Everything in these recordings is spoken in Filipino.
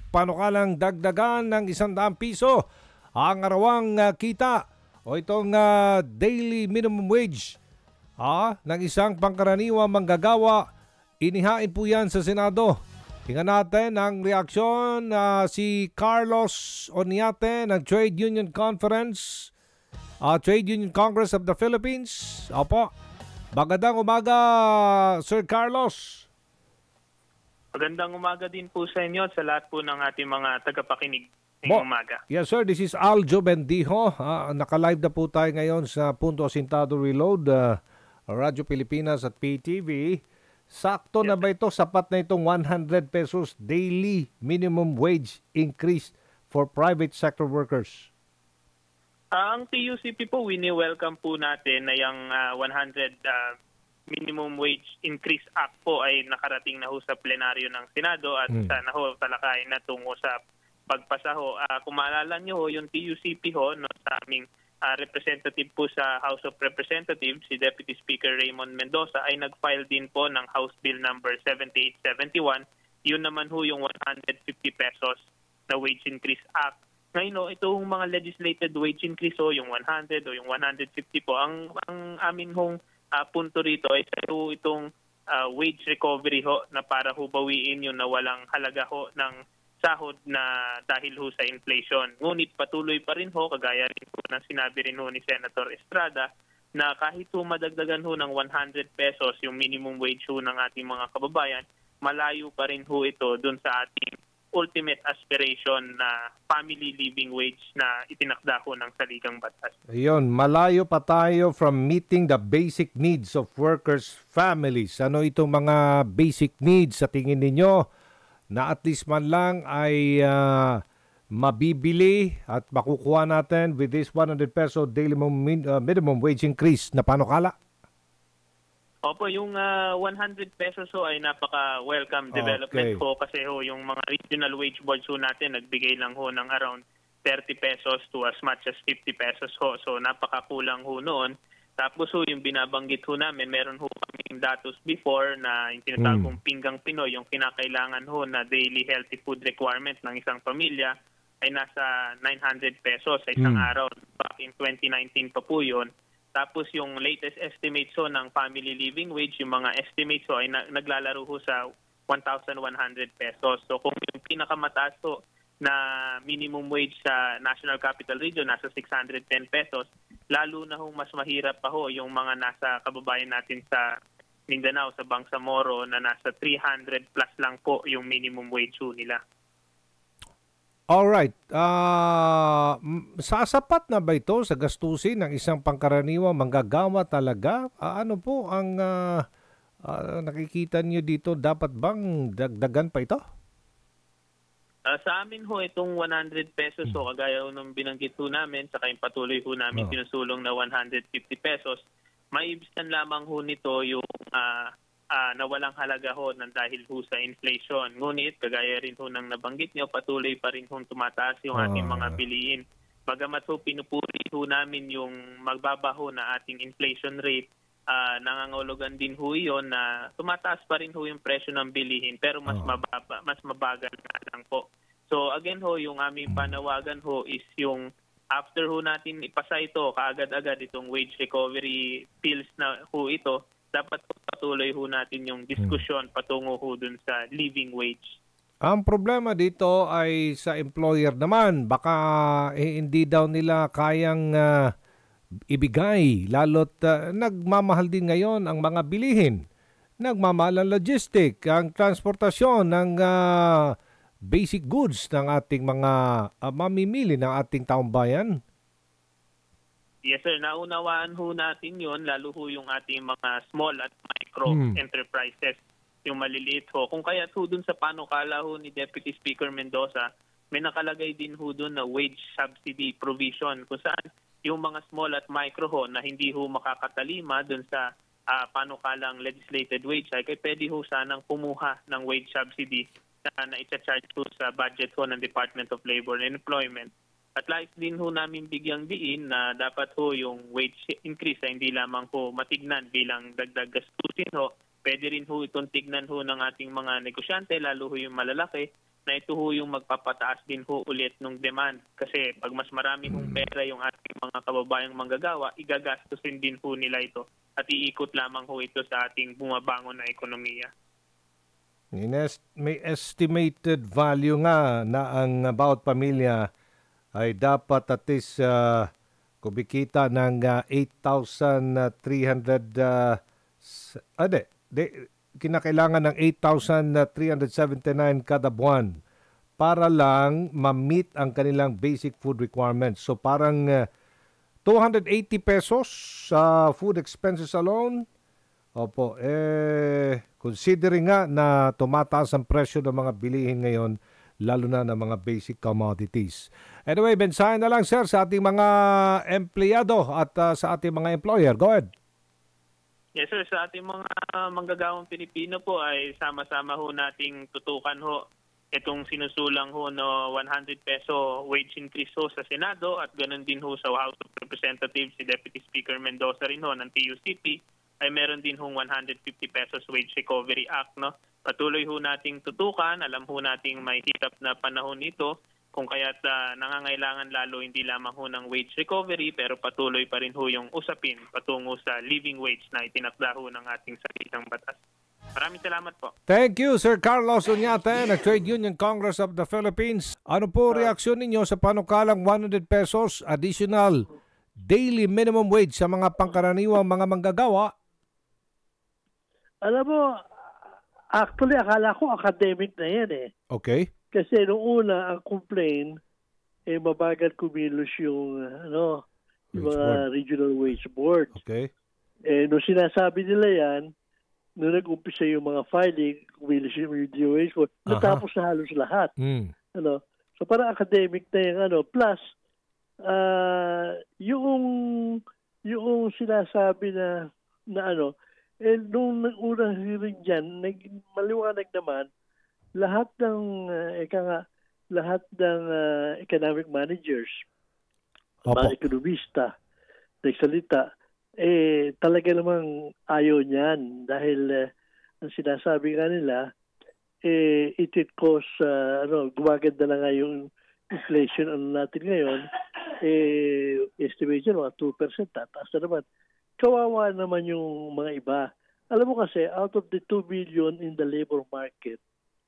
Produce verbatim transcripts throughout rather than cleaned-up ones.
panukalang dagdagan ng isang daang piso ang arawang uh, kita o itong uh, daily minimum wage ah, ng isang pangkaraniwang manggagawa. Inihain po yan sa Senado. Tingnan natin ang reaksyon uh, si Carlos Oniate ng Trade Union Conference, uh, Trade Union Congress of the Philippines. Opo. Magandang umaga, Sir Carlos. Magandang umaga din po sa inyo at sa lahat po ng ating mga tagapakinig ngayong umaga. Yes sir, this is Aljo Bendijo. Uh, Naka-live na po tayo ngayon sa Punto Asintado Reload, uh, Radyo Pilipinas at P T V. Sakto yes, na ba ito? Sapat na itong one hundred pesos daily minimum wage increase for private sector workers? Uh, ang T U C P po, wini-welcome po natin na yung uh, one hundred uh, Minimum Wage Increase Act po ay nakarating na ho sa plenaryo ng Senado at hmm. sana ho talakayin na tungo sa pagpasa ho. Uh, kung maalala nyo ho, yung T U C P ho, no, sa aming uh, representative po sa House of Representatives, si Deputy Speaker Raymond Mendoza, ay nag-file din po ng House Bill number seventy-eight seventy-one. Yun naman ho yung one hundred fifty pesos na Wage Increase Act. Ngayon ho, itong mga legislated wage increase ho, yung one hundred o yung one hundred fifty po, ang, ang amin hong Uh, punto rito ay ito itong uh, wage recovery ho na para ho bawiin yung nawalang halaga ho ng sahod na dahil ho sa inflation. Ngunit patuloy pa rin ho, kagaya rin ho ng sinabi rin ho ni Senator Estrada, na kahit ho madagdagan ho ng one hundred pesos yung minimum wage ho ng ating mga kababayan, malayo pa rin ho ito dun sa ating ultimate aspiration na family living wage na itinakda ho ng saligang batas. Ayun, malayo pa tayo from meeting the basic needs of workers' families. Ano itong mga basic needs sa tingin ninyo na at least man lang ay uh, mabibili at makukuha natin with this one hundred peso daily minimum, uh, minimum wage increase na panukala? Opo, yung uh, one hundred pesos ho ay napaka-welcome development okay. ho kasi ho yung mga regional wage boards ho natin nagbigay lang ho ng around thirty pesos to as much as fifty pesos ho. So napakakulang ho noon. Tapos ho yung binabanggit ho namin, meron ho kaming datos before na yung tinatawag kong pinggang Pinoy, yung kinakailangan ho na daily healthy food requirement ng isang pamilya ay nasa nine hundred pesos sa isang mm. araw. Back in twenty nineteen pa po yun. Tapos yung latest estimates ho ng family living wage, yung mga estimates ho ay na, naglalaro ho sa one thousand one hundred pesos. So kung yung pinakamataas ho na minimum wage sa National Capital Region nasa six hundred ten pesos, lalo na ho mas mahirap pa ho yung mga nasa kababayan natin sa Mindanao, sa Bangsamoro na nasa three hundred plus lang po yung minimum wage ho nila. Alright. Uh, sasapat na ba ito sa gastusin ng isang pangkaraniwang manggagawa talaga? Uh, ano po ang uh, uh, nakikita niyo dito? Dapat bang dagdagan pa ito? Uh, sa amin ho, itong one hundred pesos, so kagaya ho nung binanggit ho namin, saka yung patuloy ho namin oh. sinusulong na one hundred fifty pesos, maibisan lamang ho nito yung uh, Uh, na walang halaga ho ng dahil ho sa inflation. Ngunit, kagaya rin ho ng nabanggit nyo, patuloy pa rin ho tumataas yung ating oh. mga bilihin. Bagamat ho pinupuri ho namin yung magbabaho na ating inflation rate, uh, nangangahulugan din ho yun na tumataas pa rin ho yung presyo ng bilihin pero mas, oh. mababa, mas mabagal na lang po. So again ho, yung aming panawagan ho is yung after ho natin ipasa ito, kaagad-agad itong wage recovery bills na ho ito, dapat patuloy ho natin yung diskusyon patungo ho dun sa living wage. Ang problema dito ay sa employer naman. Baka eh, hindi daw nila kayang uh, ibigay. Lalo't uh, nagmamahal din ngayon ang mga bilihin. Nagmamahal ang logistic, ang transportasyon ng uh, basic goods ng ating mga uh, mamimili ng ating taong bayan. Yes sir, naunawaan ho natin yon, lalo ho yung ating mga small at micro hmm. enterprises, yung maliliit ho. Kung kaya ho dun sa panukala ho ni Deputy Speaker Mendoza, may nakalagay din ho dun na wage subsidy provision kung saan yung mga small at micro ho na hindi ho makakatalima dun sa uh, panukalang legislated wage ay kaya pwede ho sanang kumuha ng wage subsidy na, na i-charge ho sa budget ho ng Department of Labor and Employment. At like din ho namin bigyang diin na dapat ho yung wage increase ay hindi lamang ho matignan bilang dagdag gastusin ho. Pwede rin ho itong tignan ho ng ating mga negosyante, lalo ho yung malalaki, na ito ho yung magpapataas din ho ulit ng demand. Kasi pag mas marami hong pera yung ating mga kababayang manggagawa, igagastusin din ho nila ito at iikot lamang ho ito sa ating bumabangon na ekonomiya. May estimated value nga na ang bawat pamilya ay dapat at least uh, kumikita ng uh, eight thousand three hundred uh, ade, de, kinakailangan ng eight thousand three hundred seventy-nine kada buwan para lang ma-meet ang kanilang basic food requirements. So parang uh, two hundred eighty pesos sa uh, food expenses alone. Opo, eh, considering nga na tumataas ang presyo ng mga bilihin ngayon, lalo na ng mga basic commodities. Anyway, bensahin na lang sir sa ating mga empleyado at uh, sa ating mga employer. Go ahead. Yes sir, sa ating mga manggagawang Pilipino po ay sama-sama ho nating tutukan ho itong sinusulang ho no one hundred peso wage increase ho sa Senado at ganoon din ho sa House of Representatives si Deputy Speaker Mendoza rin ho ng T U C P ay meron din hong one hundred fifty pesos Wage Recovery Act. No? Patuloy ho nating tutukan, alam ho nating may hirap na panahon nito, kung kaya't uh, nangangailangan lalo hindi lamang ho ng wage recovery, pero patuloy pa rin ho yung usapin patungo sa living wage na itinakda ho ng ating salitang batas. Maraming salamat po. Thank you, Sir Carlos Oñate, ng Trade Union Congress of the Philippines. Ano po reaksyon ninyo sa panukalang one hundred pesos additional daily minimum wage sa mga pangkaraniwang mga manggagawa? Alam mo, actually, akala ko academic na yan eh. Okay. Kasi nung una, ang complaint, eh, mabagal kumilos yung, ano, yung mga board. Regional Wage Board. Okay. Eh, nung sinasabi nila yan, nung nag-umpisa yung mga filing, kumilos yung Regional Wage Board, natapos na halos lahat. Mm. Ano? So, parang academic na yung, ano, plus, uh, yung, yung sinasabi na, na ano, eh, nung unang hearing dyan, maliwanag naman, lahat ng, uh, eka nga, lahat ng uh, economic managers, Opo. mga ekonomista, nagsalita, eh, talaga namang ayaw niyan. Dahil, uh, ang sinasabi nga nila, eh, it would cause, uh, ano, gumaganda na nga yung inflation ano natin ngayon, eh, estimation, mga two percent, tataas na naman. Kawawa naman yung mga iba. Alam mo kasi, out of the two billion in the labor market,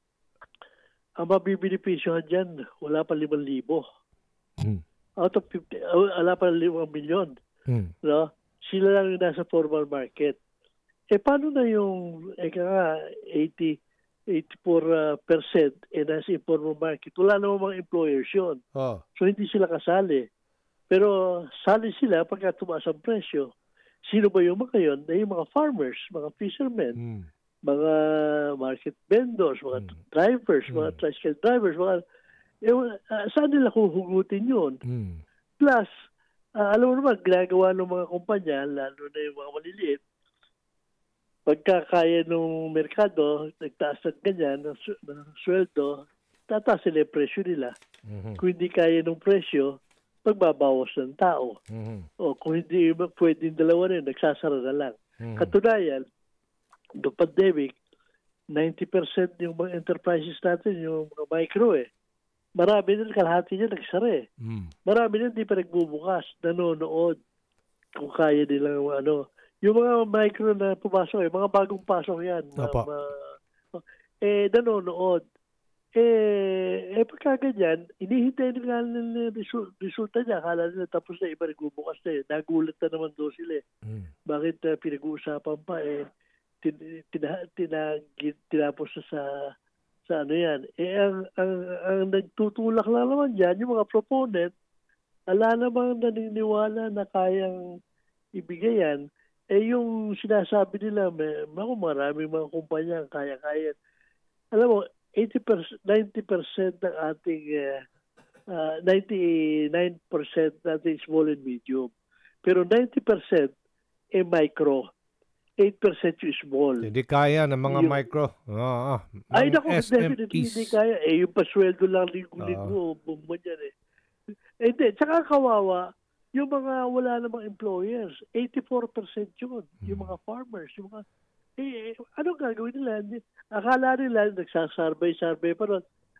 ang mabibinipisyohan dyan, wala pa limang libo. Mm. Out of fifty, wala pa limang milyon. Mm. No? Sila lang yung nasa formal market. Eh, paano na yung, eh, nga, eighty, eighty-four percent eh, nasa informal market? Wala namang mga employers yun. Oh. So, hindi sila kasali. Pero, sali sila pagka tumaas ang presyo. Sino ba yung mga yun? Eh, yung mga farmers, mga fishermen, Mm. mga market vendors, mga Mm. drivers, Mm. mga tricycle drivers, mga, eh, uh, saan nila huhugutin yun? Mm. Plus, uh, alam mo naman, ginagawa ng mga kumpanya, lalo na yung mga maliliit, pagka kaya ng merkado, nagtaas ng ganyan, ng, su- ng sweldo, tataas sila yung presyo nila. Mm-hmm. Kung hindi kaya ng presyo, pagbabawas ng tao. Mm-hmm. O kung hindi pwedeng dalawa rin, nagsasara na lang. Mm-hmm. Katunayan, the pandemic, ninety percent yung mga enterprises natin, yung mga micro eh. Marami din, kalahati niya nagsara eh. Mm. Marami din hindi pa nagbubukas, nanonood. Kung kaya nilang ano. Yung mga micro na pumasok eh, mga bagong pasok yan. Ma, ma, eh, nanonood. Eh, eh pagka ganyan, inihintay nila ng result, resulta niya. Akala nila tapos na iba nagbubukas na eh. Nagulat na naman doon sila eh. Mm. Bakit uh, pinag-uusapan pa eh, tin, tina, tina, tinapos na sa, sa ano yan. Eh, ang, ang, ang nagtutulak lang naman dyan, yung mga proponent, ala namang naniniwala na kayang ibigay yan. Eh, yung sinasabi nila, may, maraming mga kumpanya ang kaya-kaya. Alam mo, eighty percent, ninety percent ng ating uh, uh, ninety-nine percent nating small and medium. Pero ninety percent eh micro. eight percent yung small. Hindi kaya ng mga yung, micro. Oh, oh, ay, naku, definitely hindi kaya. Eh, yung pasweldo lang linggo-linggo, oh. Bumba dyan eh. Eh, hindi. Tsaka kawawa, yung mga wala namang employers, eighty-four percent yun. Hmm. Yung mga farmers, yung mga eh, anong gagawin nila? Akala nila, nagsasarbay-sarbay pa ron.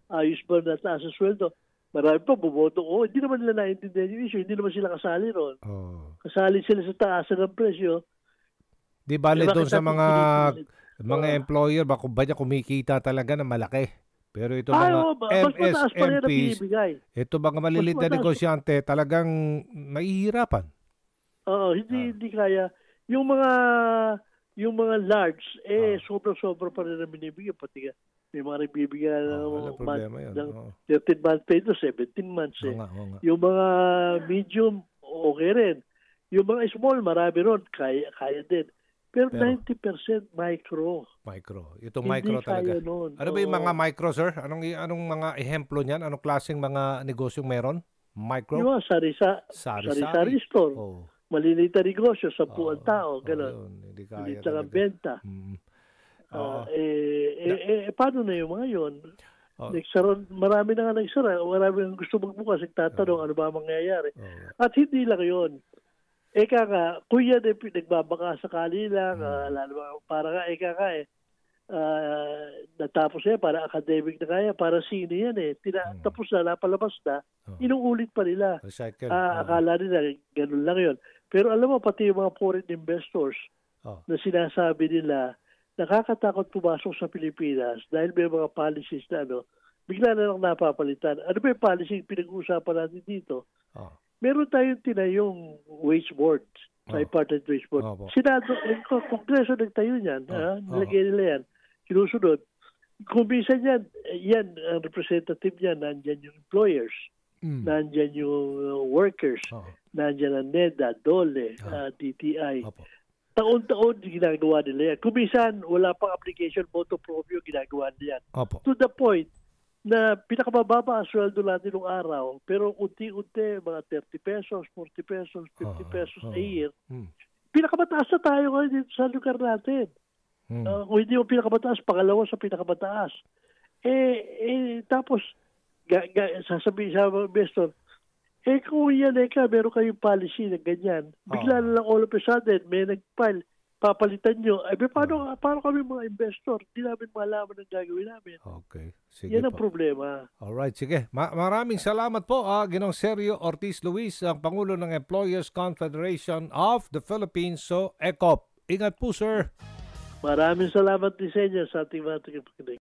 ayos ba na taas ang sweldo? Marami pa bumoto. Oh, hindi naman nila naiintindihan yung issue. Hindi naman sila kasali ron. Oh. Kasali sila sa taasan ng presyo. Di bale Eh, doon bakit sa natin mga pinipilit? mga Oo. employer, baka ba niya kumikita talaga na malaki. Pero ito Ay, mga oh, mas mataas pa rin ang M S M Ps, binibigay. ito mga maliliit na mataas. negosyante, talagang mahihirapan. Oo, hindi Ah. hindi kaya. Yung mga yung mga large, eh, Ah. sobra-sobra pa rin ang binibigay. Pati nga, may mga nagbibigay Oh, wala ng problema month- yun. ng Oo. thirteen month pay to seventeen months. Oo Eh. nga, oo nga. Yung mga medium, okay rin. Yung mga small, marami ron, kaya, kaya din. Pero, Pero- ninety percent micro. Micro. Itong Hindi micro talaga. kaya nun. Ano ba yung Oo. mga micro, sir? Anong anong mga ehemplo niyan? Anong klaseng mga negosyong meron? Micro? Yung mga sarisa, Sari-sari. sari-sari store. Oh. Maliliit na negosyo, sampu ang Oo. tao, Oh, gano'n. yun. Hindi kaya Maliit lang ang talaga. benta. Mm. Ah, Oo. eh, eh, eh, paano na yung mga yun? Oh. Nagsara, marami na nga nagsara. Marami ang gusto magbukas. Nagtatanong ano ba ang mangyayari. Oh. At hindi lang yun. Eka nga, kuya din nagbabaka sakali lang. Hmm. ah, lalo ba, para nga, eka nga eh. ah, natapos yan, para academic na kaya, para sino yan eh. Tina, Hmm. Tapos na, napalabas na, Oh. inuulit pa nila. Recycle. Ah, Oh. akala nila, ganun lang yun. Pero alam mo, pati yung mga foreign investors Oh. na sinasabi nila, nakakatakot pumasok sa Pilipinas dahil may mga policies na ano, bigla na lang napapalitan. Ano ba yung policy pinag-uusapan natin dito? Oh. Meron tayong tinayong wage board, tripartite wage board. Opo. Senado, eh, ko- Kongreso nagtayo niyan, Oh, ha? oh. Nilagay nila yan. Sinusunod. Kung minsan yan, eh, yan, ang representative niyan, nandyan yung employers, Mm. nandyan yung uh, workers, Oh. nandyan ang NEDA, DOLE, Ah. uh, D T I. Opo. Taon-taon ginagawa nila yan. Kung minsan, wala pang application, voto proprio, ginagawa nila yan. Opo. To the point na pinakamababa ang sweldo natin nung araw, pero unti-unti, mga thirty pesos, forty pesos, fifty Ah, pesos ah. a year. Mm. Pinakamataas na tayo ngayon dito sa lugar natin. Mm. Uh, kung hindi mo pinakamataas, pangalawa sa pinakamataas. Eh, eh tapos, ga, ga, sasabihin sa mga investor, eh kung yan eh ka, meron kayong policy na ganyan. Bigla Ah. na lang all of a sudden, may nag-file, papalitan nyo. Eh, paano, paano kami mga investor? Hindi namin malaman ang gagawin namin. Okay. Sige Yan ang po. problema. Alright, sige. Ma- maraming salamat po, ah, Ginong Sergio Ortiz Luis, ang Pangulo ng Employers Confederation of the Philippines, so E C O P. Ingat po, sir. Maraming salamat din sa inyo sa ating mga tagapakinig.